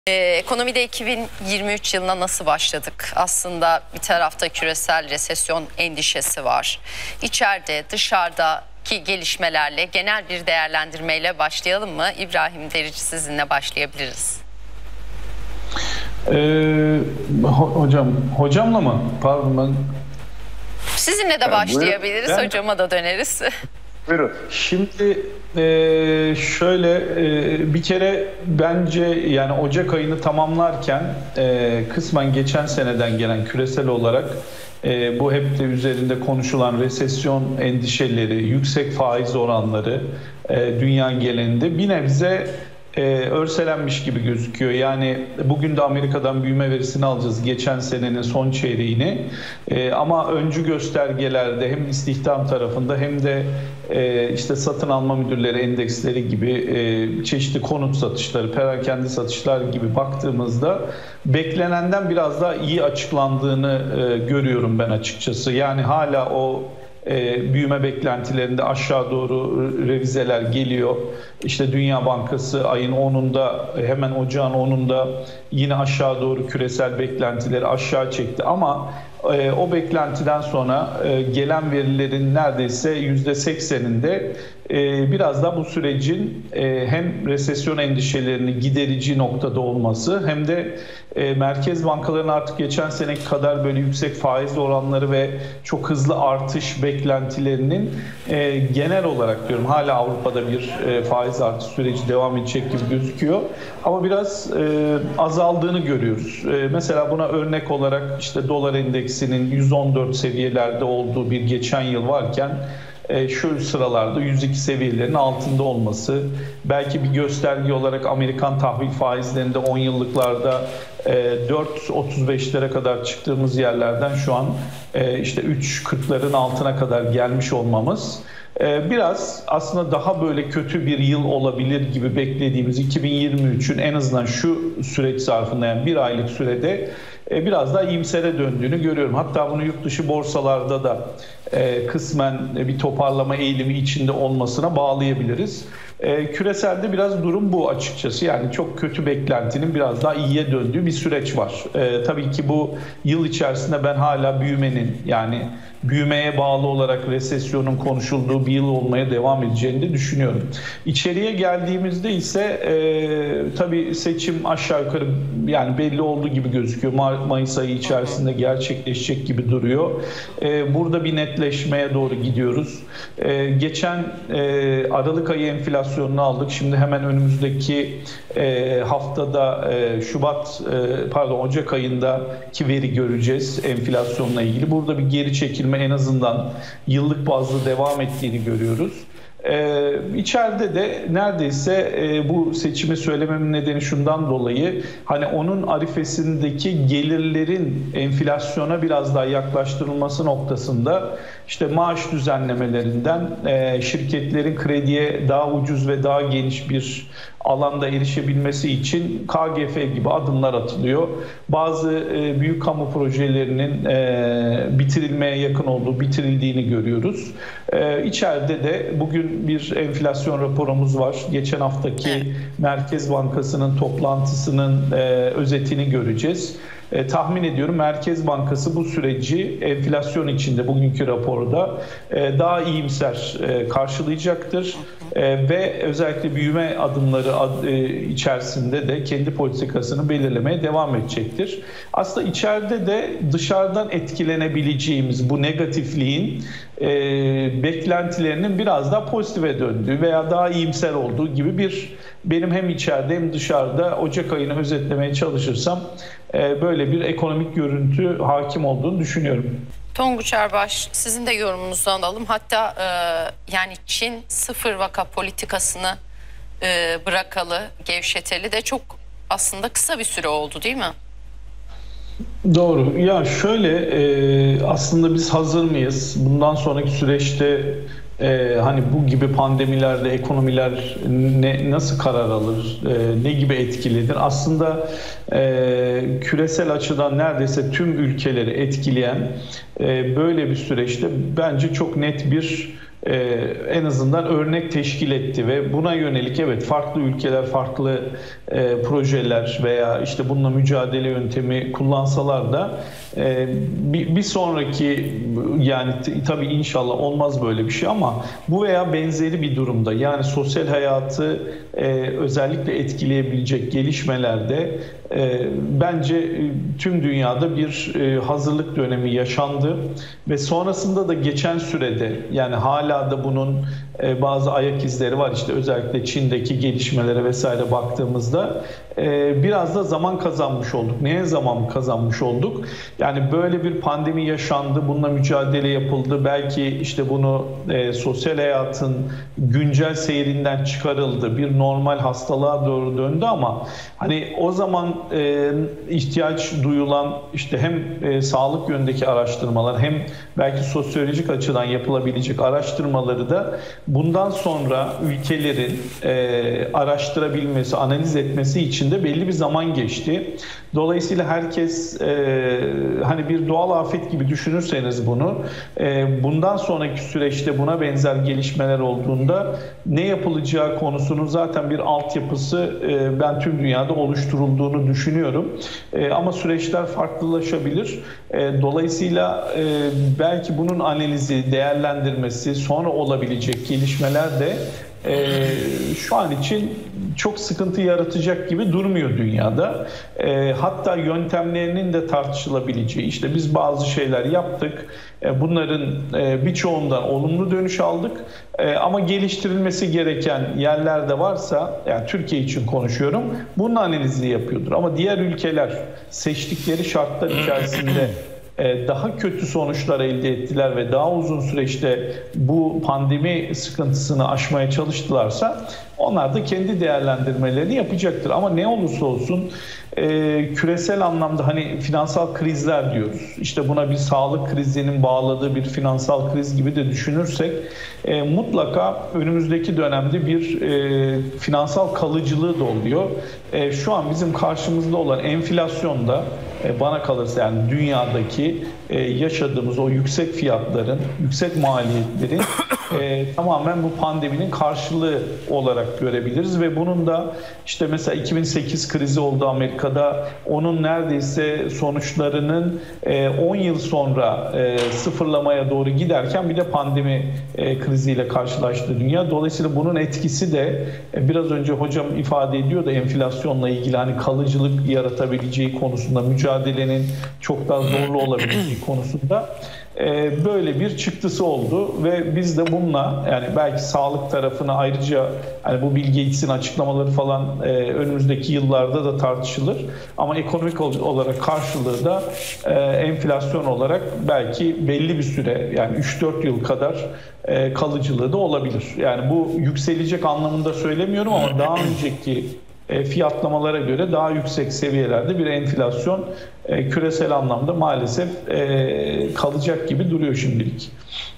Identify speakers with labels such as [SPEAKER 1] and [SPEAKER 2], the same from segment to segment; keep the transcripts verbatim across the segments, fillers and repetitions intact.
[SPEAKER 1] Ee, ekonomide iki bin yirmi üç yılına nasıl başladık? Aslında bir tarafta küresel resesyon endişesi var. İçeride, dışarıdaki gelişmelerle genel bir değerlendirmeyle başlayalım mı? İbrahim Derici, sizinle başlayabiliriz.
[SPEAKER 2] Ee, ho hocam, hocamla mı? Pardon ben...
[SPEAKER 1] Sizinle de başlayabiliriz, ben... hocama da döneriz.
[SPEAKER 3] Buyurun.
[SPEAKER 2] Şimdi e, şöyle e, bir kere bence yani Ocak ayını tamamlarken e, kısmen geçen seneden gelen küresel olarak e, bu hep de üzerinde konuşulan resesyon endişeleri, yüksek faiz oranları e, dünya genelinde bir nebze Ee, örselenmiş gibi gözüküyor. Yani bugün de Amerika'dan büyüme verisini alacağız, geçen senenin son çeyreğini. Ee, ama öncü göstergelerde hem istihdam tarafında hem de e, işte satın alma müdürleri endeksleri gibi e, çeşitli konut satışları, perakende satışlar gibi baktığımızda beklenenden biraz daha iyi açıklandığını e, görüyorum ben açıkçası. Yani hala o E, büyüme beklentilerinde aşağı doğru revizeler geliyor. İşte Dünya Bankası ayın onunda, hemen ocağın onunda yine aşağı doğru küresel beklentileri aşağı çekti. Ama e, o beklentiden sonra e, gelen verilerin neredeyse yüzde sekseninde e, biraz da bu sürecin e, hem resesyon endişelerini giderici noktada olması hem de e, merkez bankalarının artık geçen seneki kadar böyle yüksek faiz oranları ve çok hızlı artış beklentilerinin e, genel olarak diyorum hala Avrupa'da bir e, faiz artış süreci devam edecek gibi gözüküyor. Ama biraz e, azaldığını görüyoruz. E, mesela buna örnek olarak işte dolar endeksinin yüz on dört seviyelerde olduğu bir geçen yıl varken şu sıralarda yüz iki seviyelerinin altında olması, belki bir gösterge olarak Amerikan tahvil faizlerinde on yıllıklarda dört otuz beşlere kadar çıktığımız yerlerden şu an işte üç kırkların altına kadar gelmiş olmamız biraz aslında daha böyle kötü bir yıl olabilir gibi beklediğimiz iki bin yirmi üçün en azından şu süreç zarfında, yani bir aylık sürede biraz daha iyimsere döndüğünü görüyorum. Hatta bunu yurt dışı borsalarda da kısmen bir toparlama eğilimi içinde olmasına bağlayabiliriz. Küreselde biraz durum bu açıkçası. Yani çok kötü beklentinin biraz daha iyiye döndüğü bir süreç var. Tabii ki bu yıl içerisinde ben hala büyümenin, yani büyümeye bağlı olarak resesyonun konuşulduğu bir yıl olmaya devam edeceğini de düşünüyorum. İçeriye geldiğimizde ise e, tabii seçim aşağı yukarı yani belli olduğu gibi gözüküyor. Mart, Mayıs ayı içerisinde gerçekleşecek gibi duruyor. E, burada bir netleşmeye doğru gidiyoruz. E, geçen e, Aralık ayı enflasyonunu aldık. Şimdi hemen önümüzdeki e, haftada e, Şubat e, pardon Ocak ayındaki veri göreceğiz enflasyonla ilgili. Burada bir geri çekilme en azından yıllık bazda devam ettiğini görüyoruz. Ee, içeride de neredeyse e, bu seçimi söylememin nedeni şundan dolayı, hani onun arifesindeki gelirlerin enflasyona biraz daha yaklaştırılması noktasında işte maaş düzenlemelerinden e, şirketlerin krediye daha ucuz ve daha geniş bir alanda erişebilmesi için K G F gibi adımlar atılıyor. Bazı e, büyük kamu projelerinin e, bitirilmeye yakın olduğu, bitirildiğini görüyoruz. E, içeride de bugün bir enflasyon raporumuz var. Geçen haftaki Merkez Bankası'nın toplantısının e, özetini göreceğiz. E, tahmin ediyorum Merkez Bankası bu süreci enflasyon içinde bugünkü raporda e, daha iyimser e, karşılayacaktır. E, ve özellikle büyüme adımları ad, e, içerisinde de kendi politikasını belirlemeye devam edecektir. Aslında içeride de dışarıdan etkilenebileceğimiz bu negatifliğin e, beklentilerinin biraz daha pozitife döndüğü veya daha iyimser olduğu gibi bir, benim hem içeride hem dışarıda Ocak ayını özetlemeye çalışırsam e, böyle bir ekonomik görüntü hakim olduğunu düşünüyorum.
[SPEAKER 1] Tonguç Erbaş, sizin de yorumunuzu alalım. Hatta e, yani Çin sıfır vaka politikasını e, bırakalı, gevşeteli de çok aslında kısa bir süre oldu, değil mi?
[SPEAKER 2] Doğru. Ya şöyle e, aslında biz hazır mıyız? Bundan sonraki süreçte e, hani bu gibi pandemilerde ekonomiler ne, nasıl karar alır? E, ne gibi etkilenir? Aslında e, küresel açıdan neredeyse tüm ülkeleri etkileyen e, böyle bir süreçte bence çok net bir e, en azından örnek teşkil etti ve buna yönelik evet farklı ülkeler farklı e, projeler veya işte bununla mücadele yöntemi kullansalar da e, bir, bir sonraki yani tabii inşallah olmaz böyle bir şey ama bu veya benzeri bir durumda yani sosyal hayatı e, özellikle etkileyebilecek gelişmelerde e, bence tüm dünyada bir e, hazırlık dönemi yaşandı ve sonrasında da geçen sürede yani hala da bunun e, bazı ayak izleri var işte özellikle Çin'deki gelişmelere vesaire baktığımızda e, biraz da zaman kazanmış olduk. Neye zaman kazanmış olduk? Yani böyle bir pandemi yaşandı, bununla mücadele yapıldı. Belki işte bunu e, sosyal hayatın güncel seyrinden çıkarıldı, bir normal hastalığa doğru döndü ama hani o zaman e, ihtiyaç duyulan işte hem e, sağlık yönündeki araştırmalar hem belki sosyolojik açıdan yapılabilecek araştırmaları da bundan sonra ülkelerin e, araştırabilmesi, analiz etmesi için de belli bir zaman geçti. Dolayısıyla herkes e, hani bir doğal afet gibi düşünürseniz bunu e, bundan sonraki süreçte buna benzer gelişmeler olduğunda ne yapılacağı konusunun zaten bir altyapısı e, ben tüm dünyada oluşturulduğunu düşünüyorum. E, ama süreçler farklılaşabilir. E, dolayısıyla e, belki bunun analizi, değerlendirmesi, sonra olabilecek gelişmeler de e, şu an için çok sıkıntı yaratacak gibi durmuyor dünyada. E, hatta yöntemlerinin de tartışılabileceği, işte biz bazı şeyler yaptık, e, bunların e, birçoğundan olumlu dönüş aldık. E, ama geliştirilmesi gereken yerler de varsa, yani Türkiye için konuşuyorum, bunun analizini yapıyordur. Ama diğer ülkeler seçtikleri şartlar içerisinde daha kötü sonuçlar elde ettiler ve daha uzun süreçte bu pandemi sıkıntısını aşmaya çalıştılarsa onlar da kendi değerlendirmelerini yapacaktır. Ama ne olursa olsun e, küresel anlamda hani finansal krizler diyoruz. İşte buna bir sağlık krizinin bağladığı bir finansal kriz gibi de düşünürsek e, mutlaka önümüzdeki dönemde bir e, finansal kalıcılığı da oluyor. E, şu an bizim karşımızda olan enflasyonda e, bana kalırsa yani dünyadaki e, yaşadığımız o yüksek fiyatların, yüksek maliyetlerin e, tamamen bu pandeminin karşılığı olarak görebiliriz ve bunun da işte mesela iki bin sekiz krizi oldu Amerika'da, onun neredeyse sonuçlarının on yıl sonra sıfırlamaya doğru giderken bir de pandemi kriziyle karşılaştı dünya. Dolayısıyla bunun etkisi de biraz önce hocam ifade ediyor da enflasyonla ilgili hani kalıcılık yaratabileceği konusunda, mücadelenin çok daha zorlu olabileceği konusunda böyle bir çıktısı oldu ve biz de bununla yani belki sağlık tarafına ayrıca hani bu Bill Gates'in açıklamaları falan e, önümüzdeki yıllarda da tartışılır ama ekonomik olarak karşılığı da e, enflasyon olarak belki belli bir süre yani üç dört yıl kadar e, kalıcılığı da olabilir. Yani bu yükselecek anlamında söylemiyorum ama daha önceki fiyatlamalara göre daha yüksek seviyelerde bir enflasyon e, küresel anlamda maalesef e, kalacak gibi duruyor şimdilik.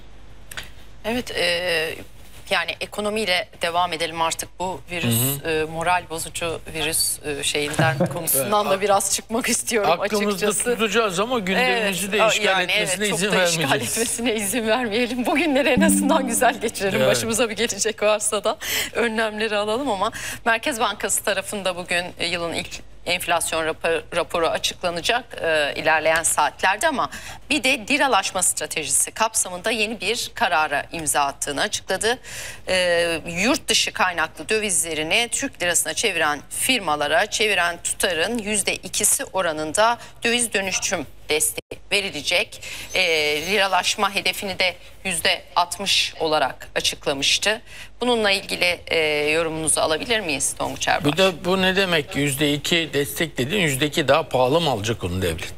[SPEAKER 1] Evet, e, yani ekonomiyle devam edelim artık bu virüs, hı hı. E, moral bozucu virüs e, şeyinden konusundan da biraz çıkmak istiyorum
[SPEAKER 3] aklımızda açıkçası. Aklımızda tutacağız ama gündemimizi evet, de işgal yani etmesine evet, izin vermeyeceğiz.
[SPEAKER 1] Çok da işgal etmesine izin vermeyelim. Bugünleri en azından güzel geçirelim. Evet. Başımıza bir gelecek varsa da önlemleri alalım ama Merkez Bankası tarafında bugün yılın ilk enflasyon raporu açıklanacak e, ilerleyen saatlerde ama bir de liralaşma stratejisi kapsamında yeni bir karara imza attığını açıkladı. E, yurt dışı kaynaklı dövizlerini Türk lirasına çeviren firmalara çeviren tutarın yüzde ikisi oranında döviz dönüşüm desteği verilecek. E, liralaşma hedefini de yüzde altmış olarak açıklamıştı. Bununla ilgili e, yorumunuzu alabilir miyiz Tonguç Erbaş?
[SPEAKER 3] Bu da bu ne demek? Yüzde iki destek dedin, yüzde iki daha pahalı mı alacak onu devlet?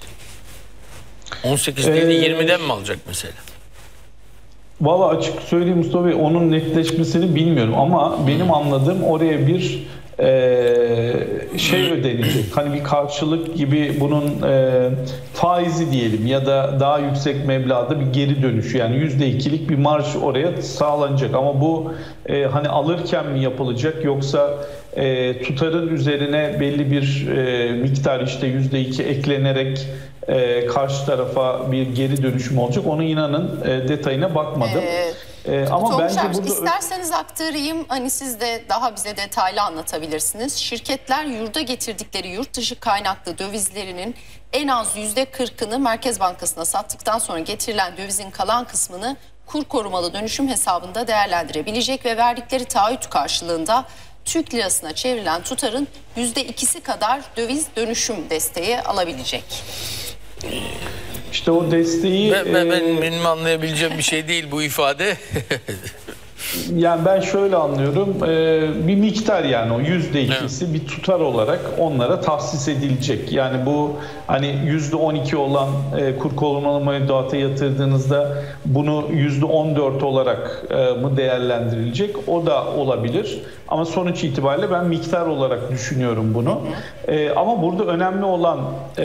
[SPEAKER 3] on sekiz değil de ee, yirmiden mi alacak mesela?
[SPEAKER 2] Valla açık söyleyeyim Mustafa Bey, onun netleşmesini bilmiyorum ama benim anladığım oraya bir e, şey ödenecek. Hani bir karşılık gibi bunun e, faizi diyelim ya da daha yüksek meblağda bir geri dönüşü, yani yüzde ikilik bir marj oraya sağlanacak ama bu e, hani alırken mi yapılacak yoksa e, tutarın üzerine belli bir e, miktar işte yüzde iki eklenerek e, karşı tarafa bir geri dönüşüm olacak, onu inanın e, detayına bakmadım. Ee... E, ama
[SPEAKER 1] Tonguç
[SPEAKER 2] bence
[SPEAKER 1] abi,
[SPEAKER 2] burada
[SPEAKER 1] isterseniz aktarayım, hani siz de daha bize detaylı anlatabilirsiniz. Şirketler yurda getirdikleri yurt dışı kaynaklı dövizlerinin en az yüzde kırkını Merkez Bankası'na sattıktan sonra getirilen dövizin kalan kısmını kur korumalı dönüşüm hesabında değerlendirebilecek ve verdikleri taahhüt karşılığında Türk lirasına çevrilen tutarın yüzde ikisi kadar döviz dönüşüm desteği alabilecek.
[SPEAKER 2] işte o desteği...
[SPEAKER 3] Ben, ben, ben
[SPEAKER 2] e,
[SPEAKER 3] benim anlayabileceğim bir şey değil bu ifade.
[SPEAKER 2] Yani ben şöyle anlıyorum, e, bir miktar, yani o yüzde ikisi bir tutar olarak onlara tahsis edilecek. Yani bu hani yüzde on iki olan e, kur korumalı mevduata yatırdığınızda bunu yüzde on dört olarak e, mı değerlendirilecek? O da olabilir. Ama sonuç itibariyle ben miktar olarak düşünüyorum bunu. E, ama burada önemli olan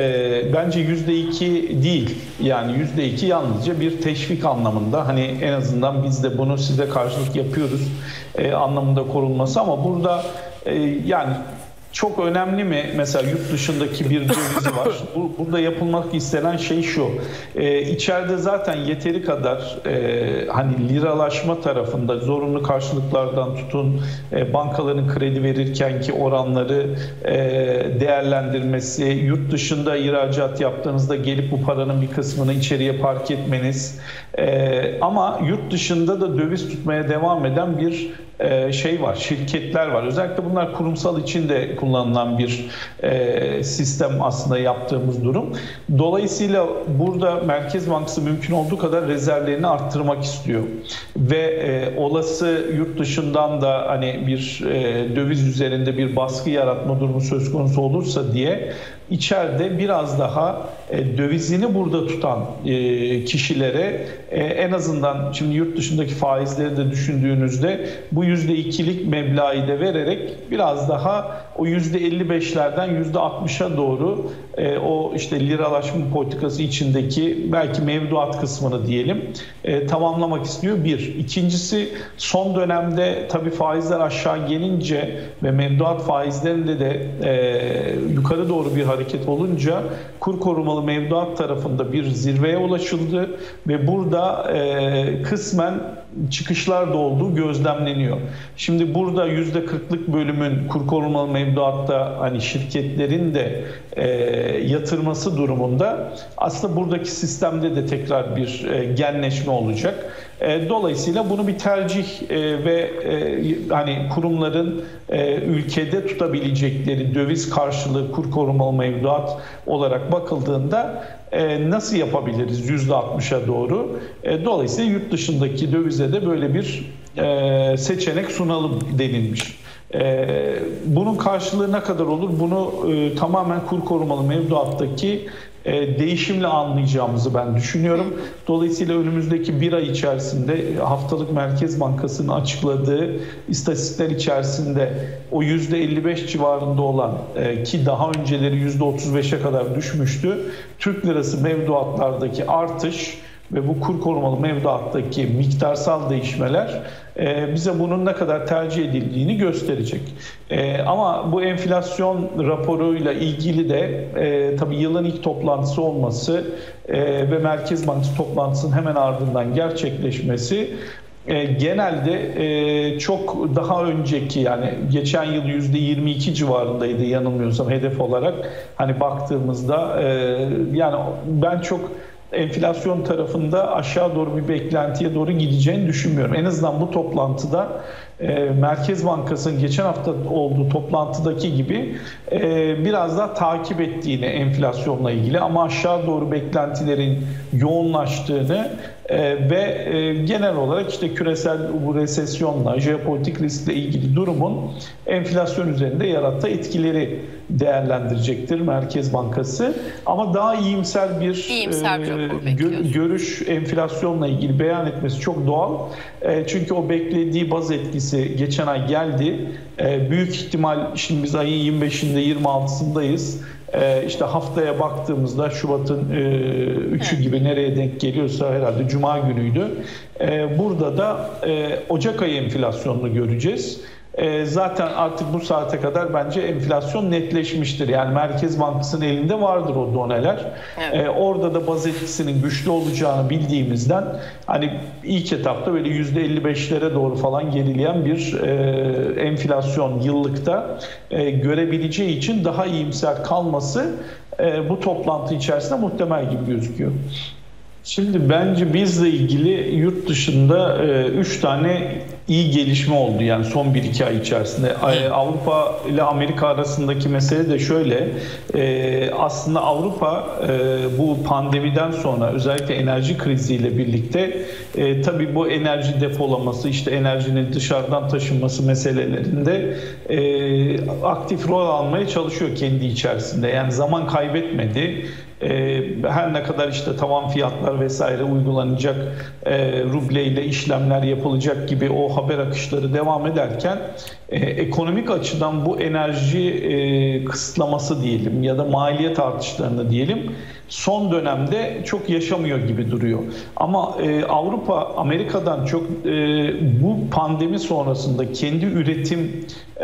[SPEAKER 2] e, bence yüzde iki değil. Yani yüzde iki yalnızca bir teşvik anlamında. Hani en azından biz de bunu size karşılık yapıyoruz e, anlamında korunması, ama burada e, yani çok önemli mi? Mesela yurt dışındaki bir dövizi var. Bu, burada yapılmak istenen şey şu. E, içeride zaten yeteri kadar e, hani liralaşma tarafında zorunlu karşılıklardan tutun, e, bankaların kredi verirken ki oranları e, değerlendirmesi, yurt dışında ihracat yaptığınızda gelip bu paranın bir kısmını içeriye park etmeniz. E, ama yurt dışında da döviz tutmaya devam eden bir şey var, şirketler var. Özellikle bunlar kurumsal için de kullanılan bir e, sistem aslında yaptığımız durum. Dolayısıyla burada Merkez Bankası mümkün olduğu kadar rezervlerini arttırmak istiyor. Ve e, olası yurt dışından da hani bir e, döviz üzerinde bir baskı yaratma durumu söz konusu olursa diye içeride biraz daha e, dövizini burada tutan e, kişilere e, en azından şimdi yurt dışındaki faizleri de düşündüğünüzde bu yüzde ikilik meblağı da vererek biraz daha o yüzde elli beşlerden yüzde altmışa doğru e, o işte liralaşma politikası içindeki belki mevduat kısmını diyelim e, tamamlamak istiyor. Bir. İkincisi, son dönemde tabii faizler aşağı gelince ve mevduat faizlerinde de e, yukarı doğru bir hareket olunca kur korumalı mevduat tarafında bir zirveye ulaşıldı ve burada e, kısmen çıkışlar da olduğu gözlemleniyor. Şimdi burada yüzde kırklık bölümün kur korumalı mevduatta hani şirketlerin de e, yatırması durumunda aslında buradaki sistemde de tekrar bir e, genleşme olacak. E, dolayısıyla bunu bir tercih e, ve e, hani kurumların e, ülkede tutabilecekleri döviz karşılığı kur korumalı mevduat olarak bakıldığında e, nasıl yapabiliriz yüzde altmışa doğru? E, dolayısıyla yurt dışındaki dövize de böyle bir e, seçenek sunalım denilmiş. E, bunun karşılığı ne kadar olur? Bunu e, tamamen kur korumalı mevduattaki e, değişimle anlayacağımızı ben düşünüyorum. Dolayısıyla önümüzdeki bir ay içerisinde haftalık Merkez Bankası'nın açıkladığı istatistikler içerisinde o yüzde elli beş civarında olan e, ki daha önceleri yüzde otuz beşe kadar düşmüştü, Türk lirası mevduatlardaki artış ve bu kur korumalı mevduattaki miktarsal değişmeler e, bize bunun ne kadar tercih edildiğini gösterecek. E, ama bu enflasyon raporuyla ilgili de e, tabii yılın ilk toplantısı olması e, ve Merkez Bankası toplantısının hemen ardından gerçekleşmesi E, genelde e, çok daha önceki, yani geçen yıl yüzde yirmi iki civarındaydı yanılmıyorsam hedef olarak hani baktığımızda e, yani ben çok enflasyon tarafında aşağı doğru bir beklentiye doğru gideceğini düşünmüyorum. En azından bu toplantıda e, Merkez Bankası'nın geçen hafta olduğu toplantıdaki gibi e, biraz daha takip ettiğini enflasyonla ilgili, ama aşağı doğru beklentilerin yoğunlaştığını e, ve e, genel olarak işte küresel bu resesyonla, jeopolitik riskle ilgili durumun enflasyon üzerinde yarattığı etkileri değerlendirecektir Merkez Bankası. Ama daha iyimser bir,
[SPEAKER 1] iyimser bir
[SPEAKER 2] e, gö- görüş enflasyonla ilgili beyan etmesi çok doğal. E, çünkü o beklediği baz etkisi geçen ay geldi. E, büyük ihtimal şimdi biz ayın yirmi beşinde yirmi altısındayız. E, işte haftaya baktığımızda Şubat'ın e, üçü gibi nereye denk geliyorsa herhalde Cuma günüydü. E, burada da e, Ocak ayı enflasyonunu göreceğiz. e, zaten artık bu saate kadar bence enflasyon netleşmiştir. Yani Merkez Bankası'nın elinde vardır o doneler. Evet. E, orada da baz etkisinin güçlü olacağını bildiğimizden hani ilk etapta böyle yüzde elli beşlere doğru falan gerileyen bir e, enflasyon yıllıkta e, görebileceği için daha iyimser kalması e, bu toplantı içerisinde muhtemel gibi gözüküyor. Şimdi bence bizle ilgili yurt dışında e, üç tane iyi gelişme oldu yani son bir iki ay içerisinde. E, Avrupa ile Amerika arasındaki mesele de şöyle, e, aslında Avrupa e, bu pandemiden sonra özellikle enerji kriziyle birlikte e, tabii bu enerji depolaması, işte enerjinin dışarıdan taşınması meselelerinde e, aktif rol almaya çalışıyor kendi içerisinde. Yani zaman kaybetmedi. Her ne kadar işte tavan fiyatlar vesaire uygulanacak, rubleyle işlemler yapılacak gibi o haber akışları devam ederken ekonomik açıdan bu enerji kısıtlaması diyelim ya da maliyet artışlarını diyelim son dönemde çok yaşamıyor gibi duruyor. Ama Avrupa Amerika'dan çok bu pandemi sonrasında kendi üretim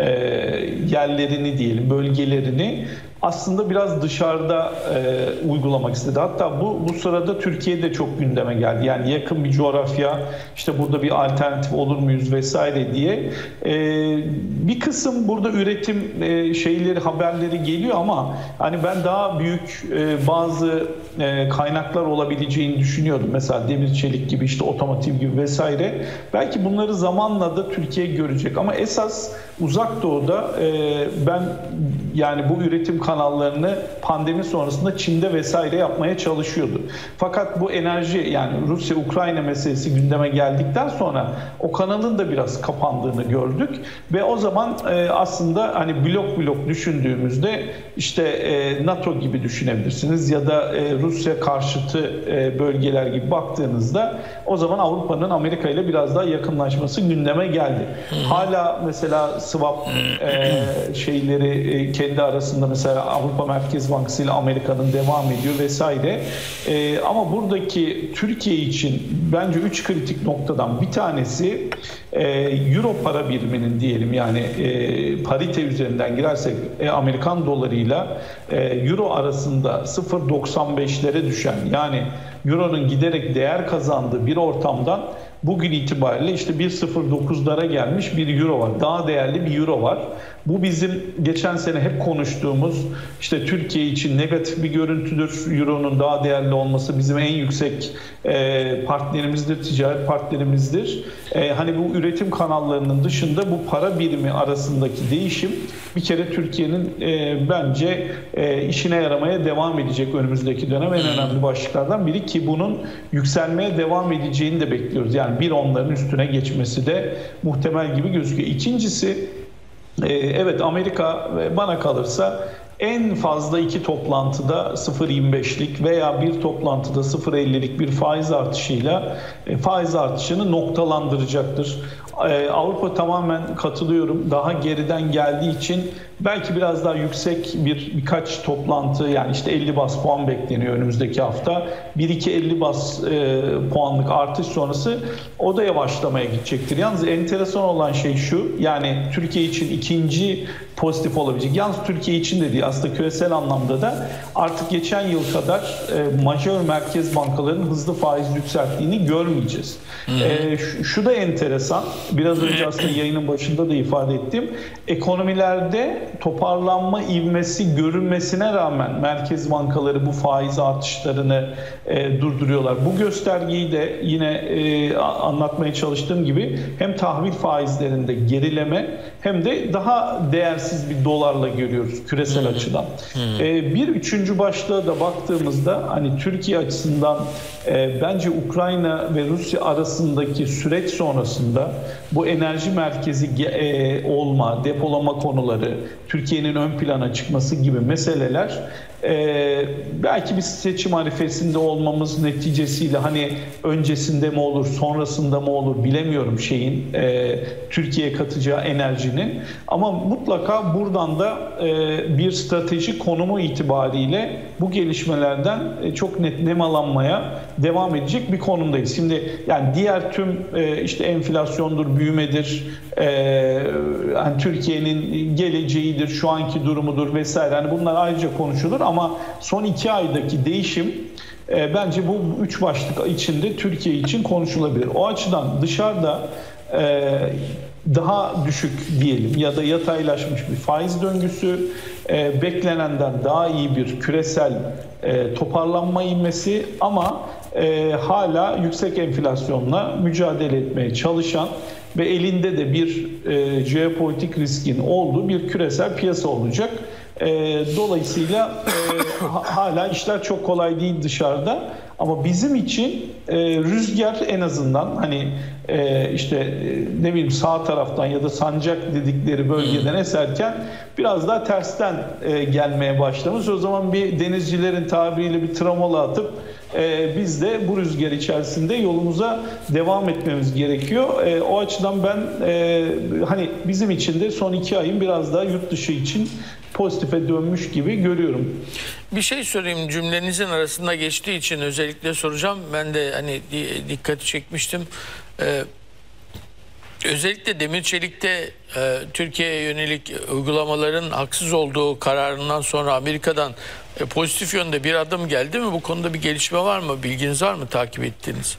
[SPEAKER 2] yerlerini diyelim, bölgelerini aslında biraz dışarıda e, uygulamak istedi. Hatta bu bu sırada Türkiye'de çok gündeme geldi. Yani yakın bir coğrafya, işte burada bir alternatif olur muyuz vesaire diye. E, bir kısım burada üretim e, şeyleri, haberleri geliyor ama hani ben daha büyük e, bazı e, kaynaklar olabileceğini düşünüyordum. Mesela demir çelik gibi, işte otomotiv gibi vesaire. Belki bunları zamanla da Türkiye görecek ama esas Uzak Doğu'da e, ben yani bu üretim kanallarını pandemi sonrasında Çin'de vesaire yapmaya çalışıyordu. Fakat bu enerji yani Rusya-Ukrayna meselesi gündeme geldikten sonra o kanalın da biraz kapandığını gördük ve o zaman e, aslında hani blok blok düşündüğümüzde işte e, NATO gibi düşünebilirsiniz ya da e, Rusya karşıtı e, bölgeler gibi baktığınızda o zaman Avrupa'nın Amerika ile biraz daha yakınlaşması gündeme geldi. Hala mesela swap e, şeyleri e, kendi arasında mesela Avrupa Merkez Bankası ile Amerika'nın devam ediyor vesaire. E, ama buradaki Türkiye için bence üç kritik noktadan bir tanesi e, Euro para biriminin diyelim yani e, parite üzerinden girersek e, Amerikan dolarıyla e, Euro arasında sıfır virgül doksan beşlere düşen yani Euro'nun giderek değer kazandığı bir ortamdan bugün itibariyle işte bir virgül sıfır dokuzlara gelmiş bir euro var. Daha değerli bir euro var. Bu bizim geçen sene hep konuştuğumuz işte Türkiye için negatif bir görüntüdür. Euro'nun daha değerli olması bizim en yüksek partnerimizdir, ticaret partnerimizdir. Hani bu üretim kanallarının dışında bu para birimi arasındaki değişim bir kere Türkiye'nin bence işine yaramaya devam edecek önümüzdeki dönem en önemli başlıklardan biri ki bunun yükselmeye devam edeceğini de bekliyoruz. Yani bir onların üstüne geçmesi de muhtemel gibi gözüküyor. İkincisi, evet Amerika bana kalırsa en fazla iki toplantıda sıfır virgül yirmi beşlik veya bir toplantıda sıfır virgül ellilik bir faiz artışıyla faiz artışını noktalandıracaktır. Avrupa tamamen katılıyorum. Daha geriden geldiği için belki biraz daha yüksek bir birkaç toplantı yani işte elli bas puan bekleniyor önümüzdeki hafta. bir iki elli bas e, puanlık artış sonrası o da yavaşlamaya gidecektir. Yalnız enteresan olan şey şu yani Türkiye için ikinci pozitif olabilecek. Yalnız Türkiye için de değil aslında küresel anlamda da artık geçen yıl kadar e, majör merkez bankalarının hızlı faiz yükselttiğini görmeyeceğiz. E, şu, şu da enteresan. Biraz önce aslında yayının başında da ifade ettim. Ekonomilerde toparlanma ivmesi görünmesine rağmen merkez bankaları bu faiz artışlarını e, durduruyorlar. Bu göstergeyi de yine e, anlatmaya çalıştığım gibi hem tahvil faizlerinde gerileme hem de daha değersiz bir dolarla görüyoruz küresel hmm. açıdan. Hmm. E, bir üçüncü başlığa da baktığımızda hani Türkiye açısından e, bence Ukrayna ve Rusya arasındaki süreç sonrasında bu enerji merkezi e, olma, depolama konuları, Türkiye'nin ön plana çıkması gibi meseleler Ee, belki bir seçim arifesinde olmamız neticesiyle hani öncesinde mi olur, sonrasında mı olur bilemiyorum şeyin e, Türkiye'ye katacağı enerjinin. Ama mutlaka buradan da e, bir stratejik konumu itibariyle bu gelişmelerden e, çok net nemalanmaya devam edecek bir konumdayız. Şimdi yani diğer tüm e, işte enflasyondur, büyümedir, e, yani Türkiye'nin geleceğidir, şu anki durumudur vesaire. Yani bunlar ayrıca konuşulur ama son iki aydaki değişim e, bence bu üç başlık içinde Türkiye için konuşulabilir. O açıdan dışarıda e, daha düşük diyelim ya da yataylaşmış bir faiz döngüsü, e, beklenenden daha iyi bir küresel e, toparlanma ivmesi ama e, hala yüksek enflasyonla mücadele etmeye çalışan ve elinde de bir e, jeopolitik riskin olduğu bir küresel piyasa olacak. E, dolayısıyla e, hala işler çok kolay değil dışarıda ama bizim için e, rüzgar en azından hani e, işte e, ne bileyim sağ taraftan ya da sancak dedikleri bölgeden eserken biraz daha tersten e, gelmeye başlamış. O zaman bir denizcilerin tabiriyle bir tramola atıp e, biz de bu rüzgar içerisinde yolumuza devam etmemiz gerekiyor. E, o açıdan ben e, hani bizim için de son iki ayın biraz daha yurt dışı için pozitife dönmüş gibi görüyorum.
[SPEAKER 3] Bir şey sorayım, cümlenizin arasında geçtiği için özellikle soracağım. Ben de hani dikkati çekmiştim. Ee, özellikle demir çelikte e, Türkiye'ye yönelik uygulamaların haksız olduğu kararından sonra Amerika'dan e, pozitif yönde bir adım geldi mi? Bu konuda bir gelişme var mı? Bilginiz var mı takip ettiğiniz?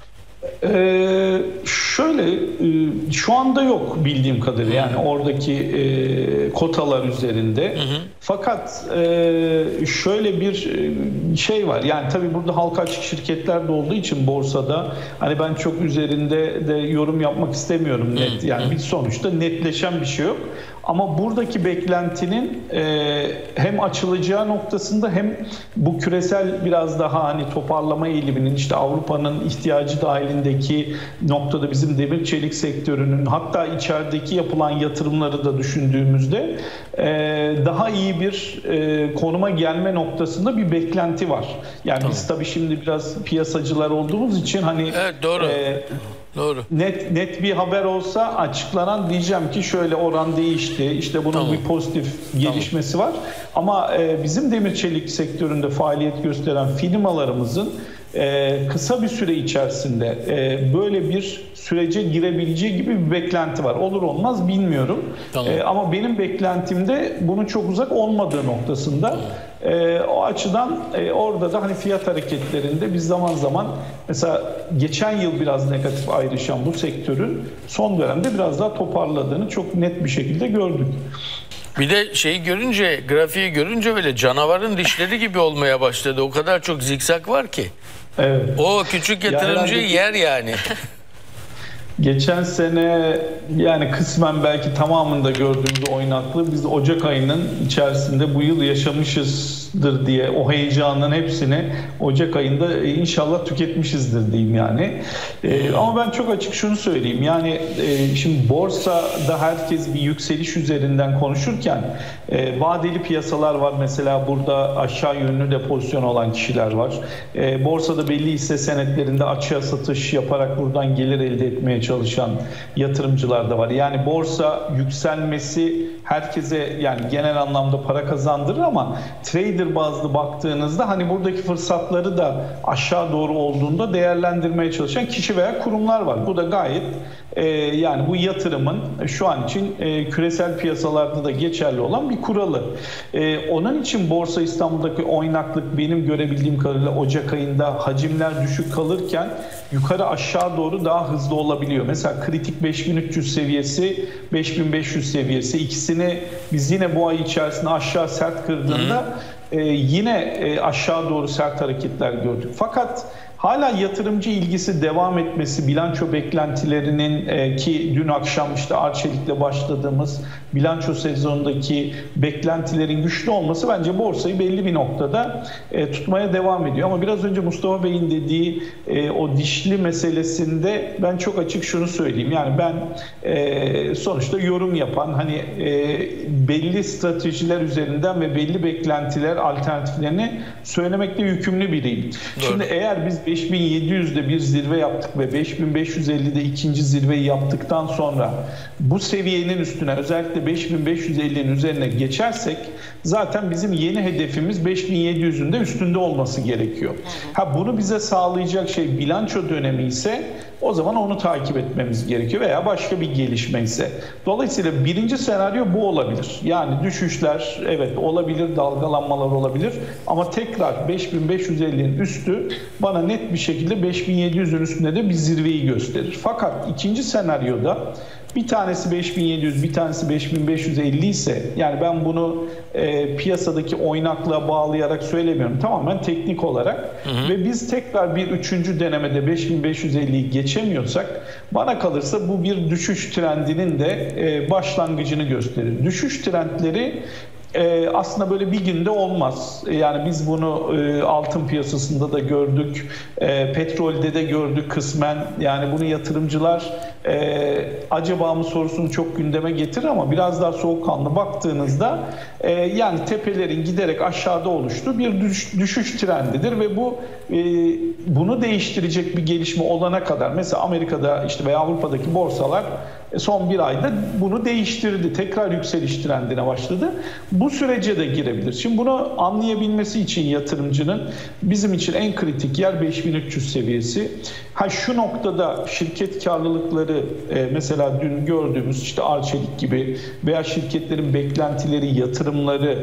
[SPEAKER 2] Ee, şöyle e, şu anda yok bildiğim kadarıyla yani oradaki e, kotalar üzerinde. Hı hı. Fakat e, şöyle bir şey var yani tabii burada halka açık şirketler de olduğu için borsada hani ben çok üzerinde de yorum yapmak istemiyorum net yani bir sonuçta netleşen bir şey yok. Ama buradaki beklentinin e, hem açılacağı noktasında hem bu küresel biraz daha hani toparlama eğiliminin işte Avrupa'nın ihtiyacı dahilindeki noktada bizim demir çelik sektörünün hatta içerideki yapılan yatırımları da düşündüğümüzde e, daha iyi bir e, konuma gelme noktasında bir beklenti var. Yani tamam. Biz tabii şimdi biraz piyasacılar olduğumuz için hani
[SPEAKER 3] evet, doğru. E, Doğru.
[SPEAKER 2] Net net bir haber olsa açıklanan diyeceğim ki şöyle oran değişti. İşte bunun tamam. bir pozitif gelişmesi tamam. var. Ama e, bizim demir çelik sektöründe faaliyet gösteren firmalarımızın e, kısa bir süre içerisinde e, böyle bir sürece girebileceği gibi bir beklenti var. Olur olmaz bilmiyorum. Tamam. E, ama benim beklentimde bunun çok uzak olmadığı noktasında. Tamam. E, o açıdan e, orada da hani fiyat hareketlerinde biz zaman zaman mesela geçen yıl biraz negatif ayrışan bu sektörün son dönemde biraz daha toparladığını çok net bir şekilde gördük.
[SPEAKER 3] Bir de şeyi görünce, grafiği görünce böyle canavarın dişleri gibi olmaya başladı. O kadar çok zikzak var ki. Evet. O küçük yatırımcıyı yani, yer yani.
[SPEAKER 2] Geçen sene yani kısmen belki tamamında gördüğümüz oynaklığı biz Ocak ayının içerisinde bu yıl yaşamışızdır diye o heyecanın hepsini Ocak ayında inşallah tüketmişizdir diyeyim yani. Ee, ama ben çok açık şunu söyleyeyim yani e, şimdi borsada herkes bir yükseliş üzerinden konuşurken e, vadeli piyasalar var mesela burada aşağı yönlü de pozisyon olan kişiler var. E, borsada belli hisse senetlerinde açığa satış yaparak buradan gelir elde etmeye çalışan yatırımcılar da var. Yani borsa yükselmesi herkese yani genel anlamda para kazandırır ama trader bazlı baktığınızda hani buradaki fırsatları da aşağı doğru olduğunda değerlendirmeye çalışan kişi veya kurumlar var. Bu da gayet e, yani bu yatırımın şu an için e, küresel piyasalarda da geçerli olan bir kuralı. E, onun için Borsa İstanbul'daki oynaklık benim görebildiğim kadarıyla Ocak ayında hacimler düşük kalırken yukarı aşağı doğru daha hızlı olabiliyor. Mesela kritik beş bin üç yüz seviyesi, beş bin beş yüz seviyesi ikisini biz yine bu ay içerisinde aşağı sert kırdığında e, yine e, aşağı doğru sert hareketler gördük. Fakat hala yatırımcı ilgisi devam etmesi, bilanço beklentilerinin e, ki dün akşam işte Arçelik'le başladığımız bilanço sezonundaki beklentilerin güçlü olması bence borsayı belli bir noktada e, tutmaya devam ediyor. Ama biraz önce Mustafa Bey'in dediği e, o dişli meselesinde ben çok açık şunu söyleyeyim. Yani ben e, sonuçta yorum yapan, hani e, belli stratejiler üzerinden ve belli beklentiler, alternatiflerini söylemekle yükümlü biriyim. Doğru. Şimdi eğer biz beş bin yedi yüzde bir zirve yaptık ve beş bin beş yüz ellide ikinci zirveyi yaptıktan sonra bu seviyenin üstüne, özellikle beş bin beş yüz ellinin üzerine geçersek zaten bizim yeni hedefimiz beş bin yedi yüzün de üstünde olması gerekiyor. Ha, bunu bize sağlayacak şey bilanço dönemi ise o zaman onu takip etmemiz gerekiyor veya başka bir gelişme ise. Dolayısıyla birinci senaryo bu olabilir. Yani düşüşler evet olabilir, dalgalanmalar olabilir ama tekrar beş bin beş yüz ellinin üstü bana net bir şekilde beş bin yedi yüzün üstünde de bir zirveyi gösterir. Fakat ikinci senaryoda bir tanesi beş bin yedi yüz, bir tanesi beş bin beş yüz elli ise, yani ben bunu e, piyasadaki oynaklığa bağlayarak söylemiyorum, tamamen teknik olarak, hı hı. ve biz tekrar bir üçüncü denemede beş bin beş yüz elliyi geçemiyorsak bana kalırsa bu bir düşüş trendinin de e, başlangıcını gösterir. Düşüş trendleri Ee, aslında böyle bir günde olmaz. Yani biz bunu e, altın piyasasında da gördük, e, petrolde de gördük kısmen. Yani bunu yatırımcılar e, acaba mı sorusunu çok gündeme getirir ama biraz daha soğukkanlı baktığınızda e, yani tepelerin giderek aşağıda oluştuğu bir düş, düşüş trendidir ve bu e, bunu değiştirecek bir gelişme olana kadar, mesela Amerika'da işte veya Avrupa'daki borsalar son bir ayda bunu değiştirdi. Tekrar yükseliş trendine başladı. Bu sürece de girebilir. Şimdi bunu anlayabilmesi için yatırımcının bizim için en kritik yer beş bin üç yüz seviyesi. Ha, şu noktada şirket karlılıkları e, mesela dün gördüğümüz işte Arçelik gibi veya şirketlerin beklentileri, yatırımları,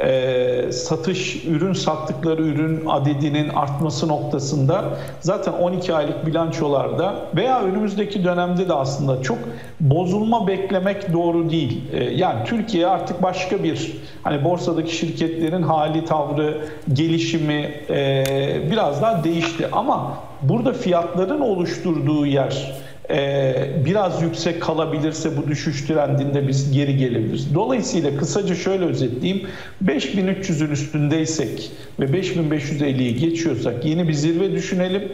[SPEAKER 2] e, satış, ürün sattıkları ürün adedinin artması noktasında zaten on iki aylık bilançolarda veya önümüzdeki dönemde de aslında çok bozulma beklemek doğru değil. E, yani Türkiye artık başka bir, hani borsadaki şirketlerin hali, tavrı, gelişimi e, biraz daha değişti ama burada fiyatların oluşturduğu yer e, biraz yüksek kalabilirse bu düşüş trendinde biz geri gelebiliriz. Dolayısıyla kısaca şöyle özetleyeyim. beş bin üç yüzün üstündeysek ve beş bin beş yüz elliyi geçiyorsak yeni bir zirve düşünelim.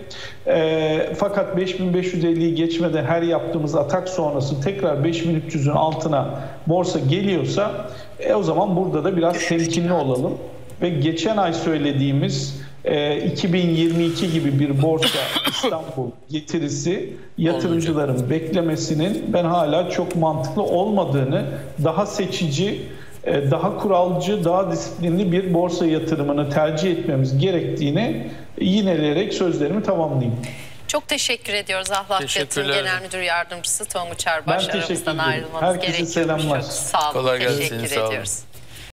[SPEAKER 2] E, fakat beş bin beş yüz elliyi geçmeden her yaptığımız atak sonrası tekrar beş bin üç yüzün altına borsa geliyorsa e, o zaman burada da biraz temkinli olalım. Ve geçen ay söylediğimiz iki bin yirmi iki gibi bir borsa İstanbul getirisi yatırımcıların beklemesinin ben hala çok mantıklı olmadığını, daha seçici, daha kuralcı, daha disiplinli bir borsa yatırımını tercih etmemiz gerektiğini yineleyerek sözlerimi tamamlayayım.
[SPEAKER 1] Çok teşekkür ediyoruz. Ahlak Yatırım Genel Müdür Yardımcısı Tonguç Erbaş, aramızdan ayrılmanız gerekiyor.
[SPEAKER 2] Herkese selamlar.
[SPEAKER 1] Çok sağ olun.
[SPEAKER 3] Kolay gelsin,
[SPEAKER 1] teşekkür
[SPEAKER 3] sağ olun.
[SPEAKER 1] ediyoruz.